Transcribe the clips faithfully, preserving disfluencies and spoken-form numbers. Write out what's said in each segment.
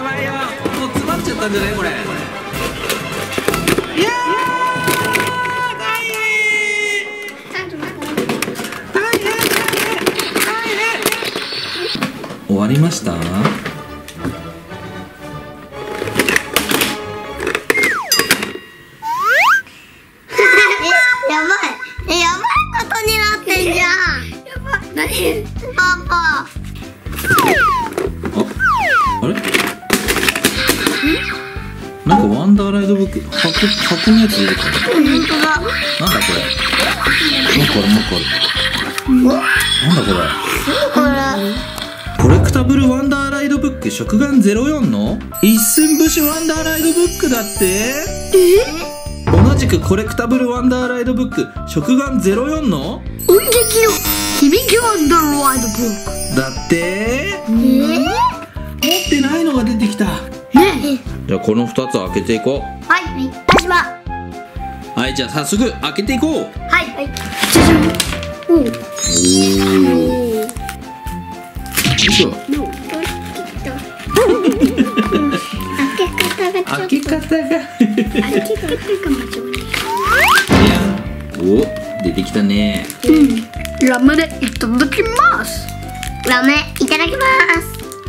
やばいよ、もう詰まっちゃったんじゃないこれ。いやー大変大変大変。終わりました？ 何？パパ。 あ、あれ？なんかワンダーライドブック箱箱のやつ出てきた。 本当だ。 なんだこれ？もうこれもうこれ。なんだこれ？ これ。 コレクタブルワンダーライドブック食玩ゼロよんの一寸節ワンダーライドブックだって？ え？ 同じくコレクタブルワンダーライドブック食玩ゼロよんの音劇の響きワンダーライドブックだって？ えー、 持ってないのが出てきた。 ね。 じゃあこのふたつ開けていこう。 はい、私は。 はい、じゃあ早速開けていこう。 はい、はい。じゃじゃん。おお。 よいしょ。開け方が開け方が間違お、出てきたね。 えた。うん。ラムネいただきます。ラムネいただきます。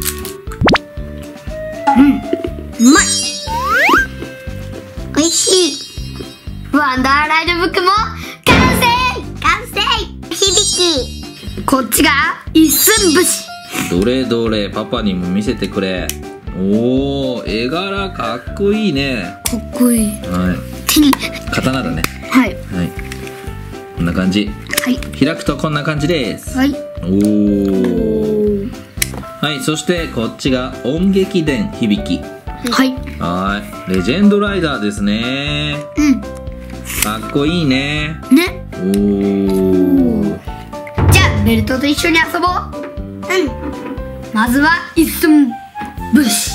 うん。うまい。おいしい。ワンダーライドブックも完成。完成。響き。こっちが一寸節。 どれどれ、パパにも見せてくれ。おお、絵柄かっこいいね。 かっこいい。 はい。刀だね。 はい。 はい。こんな感じ。 はい。 開くとこんな感じです。 はい。 おお。はい、そしてこっちが音劇伝響き。 はい。 はい。レジェンドライダーですね。 うん。 かっこいいね。 ね。 おお。 じゃあベルトと一緒に遊ぼう。うん。まずは一寸節。よし。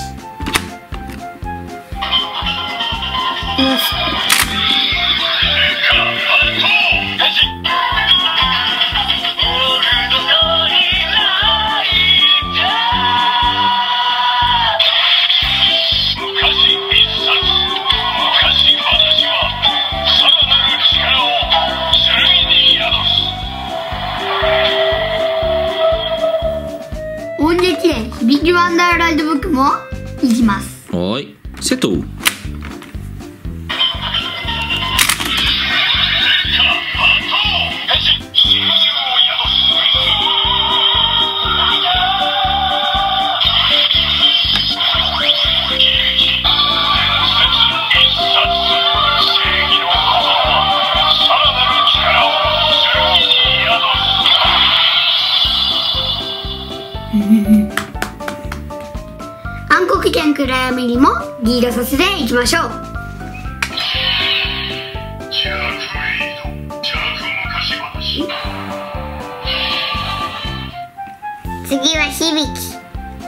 もいきます。 はい、セット。 暗黒剣暗闇にもリードさせていきましょう。次は響き。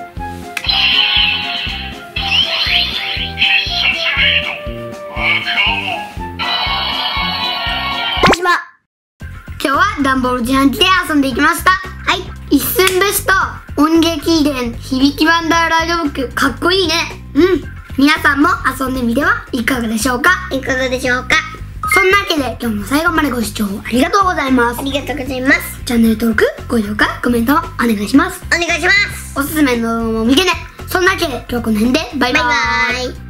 今日はダンボール自販機で遊んでいきました。はい、一寸ベスト音劇伝響きワンダーライドブック、かっこいいね。うん、皆さんも遊んでみてはいかがでしょうか。いかがでしょうか。そんなわけで今日も最後までご視聴ありがとうございます。ありがとうございます。チャンネル登録、高評価、コメントお願いします。お願いします。おすすめの動画も見てね。そんなわけで今日はこの辺でバイバイ。バイバイ。